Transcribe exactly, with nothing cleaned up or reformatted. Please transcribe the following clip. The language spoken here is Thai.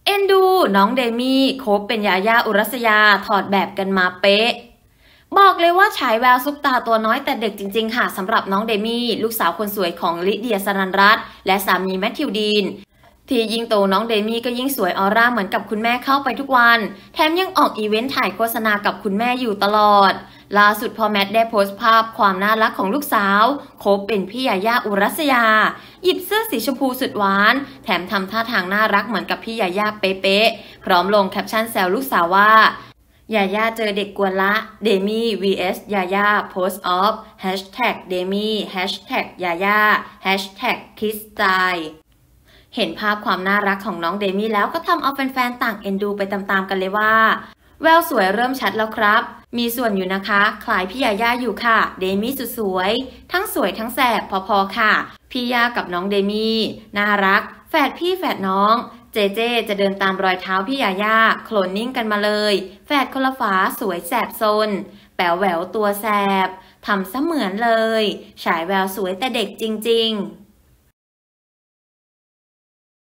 เอ็นดูน้องเดมี่คบเป็นยาย่าอุรัสยาถอดแบบกันมาเป๊ะบอกเลยว่าฉายแววซุปตาตัวน้อยแต่เด็กจริงๆค่ะสำหรับน้องเดมี่ลูกสาวคนสวยของลิเดียสรันรัตน์และสามีแมทธิวดีนที่ยิ่งโตน้องเดมี่ก็ยิ่งสวยออร่าเหมือนกับคุณแม่เข้าไปทุกวันแถมยังออกอีเวนต์ถ่ายโฆษณากับคุณแม่อยู่ตลอดล่าสุดพอแมทได้โพสต์ภาพความน่ารักของลูกสาวคบเป็นพี่ยาย่าอุรัสยาหยิบเสื้อสีชมพูสุดหวานแถมทำท่าทางน่ารักเหมือนกับพี่ยาย่าเป๊ะๆพร้อมลงแคปชั่นแซวลูกสาวว่ายาย่าเจอเด็กกวนละเดมี่ วี เอส ยาย่าโพสต์ออฟแฮชแท็กเดมี่แฮชแท็กยาย่าแฮชแท็กคิสสไตล์เห็นภาพความน่ารักของน้องเดมี่แล้วก็ทำเอาแฟนๆต่างเอ็นดูไปตามๆกันเลยว่าแววสวยเริ่มชัดแล้วครับมีส่วนอยู่นะคะคล้ายพี่ยาย่าอยู่ค่ะเดมี่สุดสวยทั้งสวยทั้งแสบพอๆค่ะพี่ยากับน้องเดมี่น่ารักแฝดพี่แฝดน้องเจเจจะเดินตามรอยเท้าพี่ยาย่าโคลนนิ่งกันมาเลยแฝดคนละฝาสวยแสบซนแป๋วแหววตัวแสบทำเสมือนเลยฉายแววสวยแต่เด็กจริงๆ